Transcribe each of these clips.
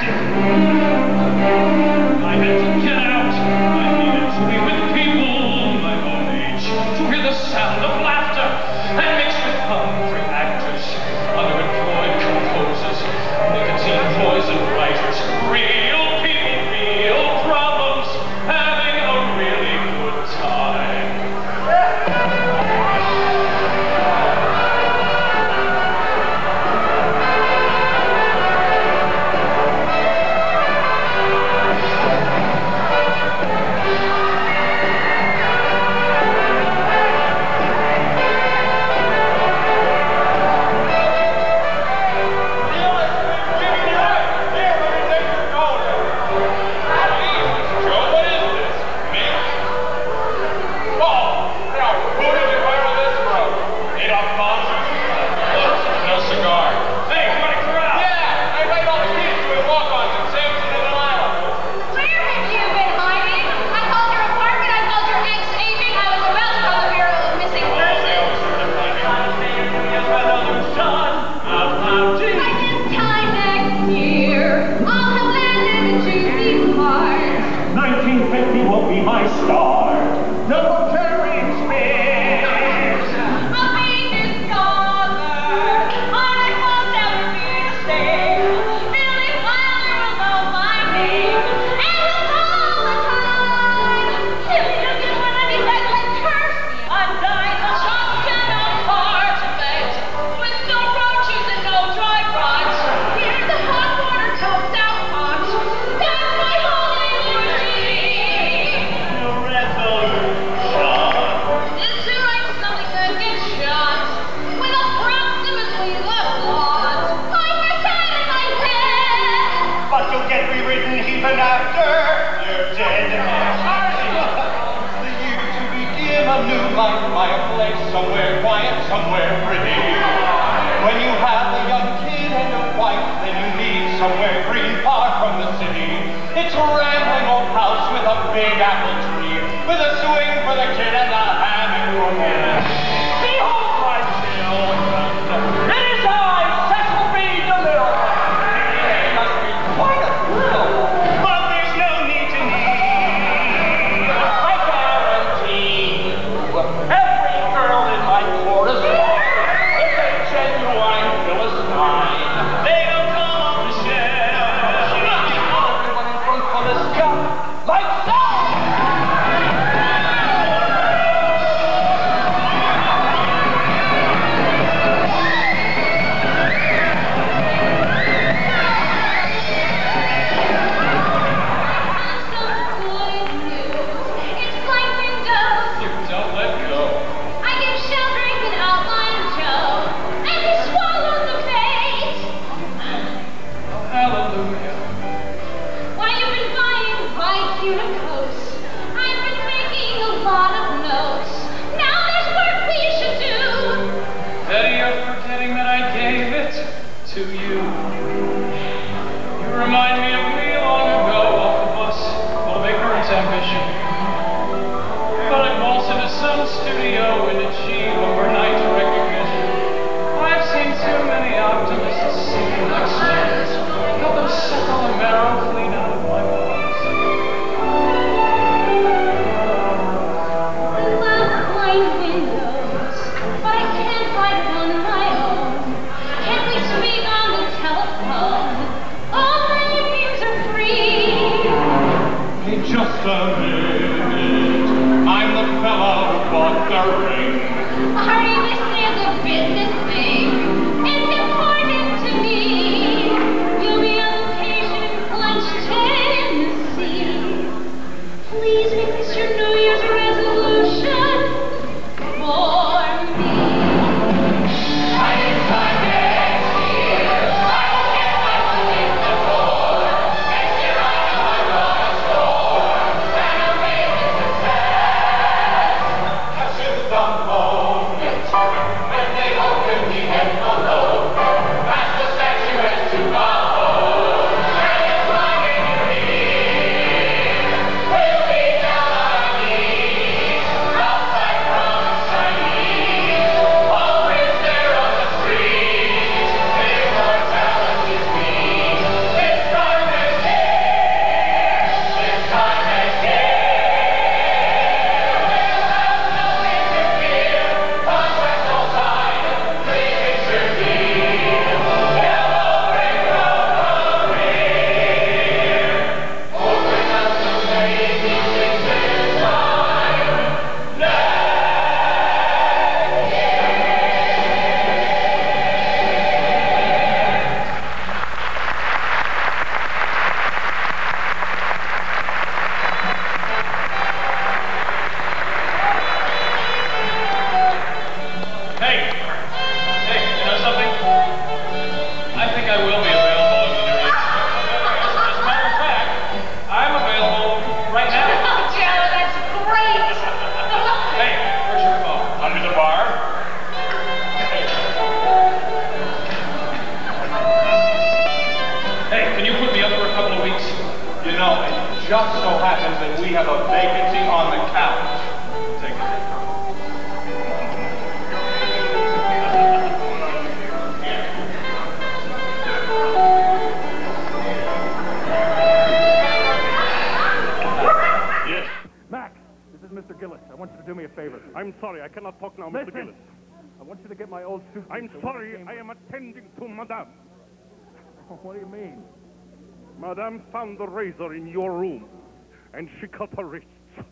I had to get out. I needed to be with people my own age, to hear the sound of laughter and mix with hungry actors, underemployed composers, nicotine poisoned writers, real people, real problems, having a really good time. All my views are You know, it just so happens that we have a vacancy on the couch. Take it. Yes. Max, this is Mr. Gillis. I want you to do me a favor. I'm sorry, I cannot talk now, Mr. Gillis. I want you to get my old suit. I'm sorry, I am attending to Madame. What do you mean? Madame found the razor in your room, and she cut her wrists.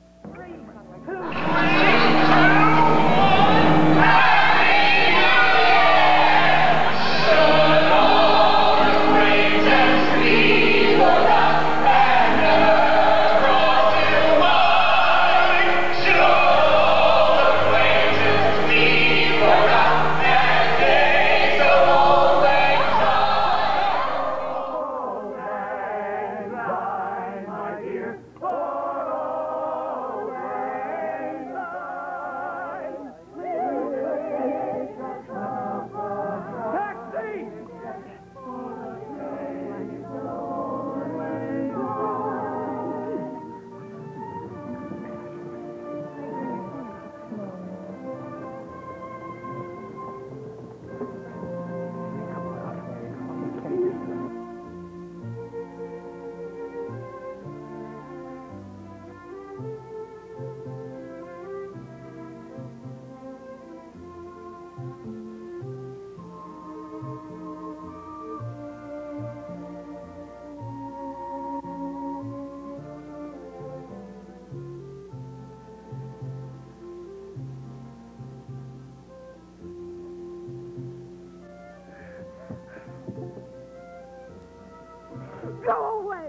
Go away!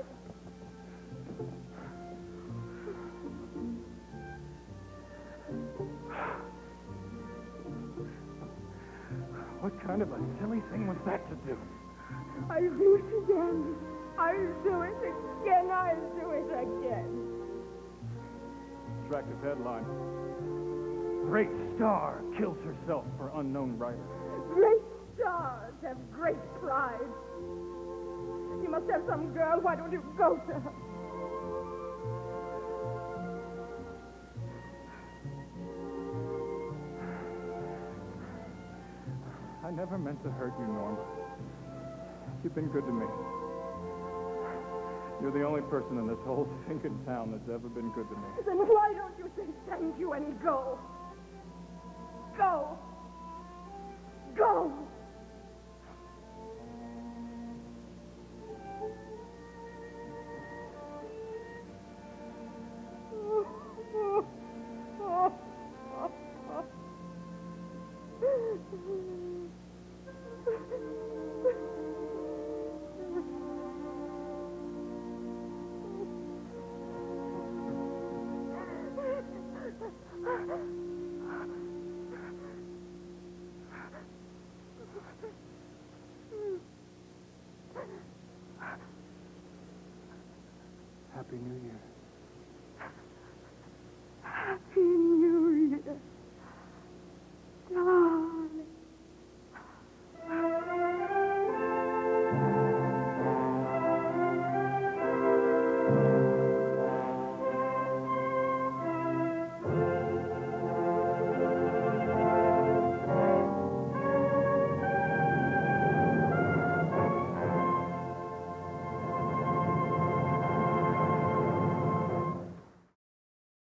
What kind of a silly thing was that to do? I'll do it again. I'll do it again. I'll do it again. Attractive headline. Great star kills herself for unknown writer. Great stars have great pride. You must have some girl. Why don't you go to her? I never meant to hurt you, Norma. You've been good to me. You're the only person in this whole stinking town that's ever been good to me. Then why don't you say thank you and go? Go. Go. Happy New Year.